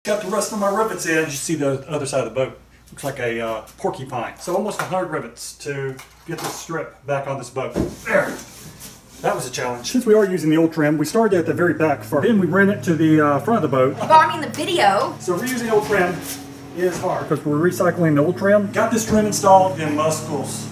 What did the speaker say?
Got the rest of my rivets in. You see the other side of the boat. Looks like a porcupine. So almost 100 rivets to get this strip back on this boat. There. That was a challenge. Since we are using the old trim, we started at the very back first. Then we ran it to the front of the boat. Well, I mean the video. So reusing old trim is hard because we're recycling the old trim. Got this trim installed in Muscles.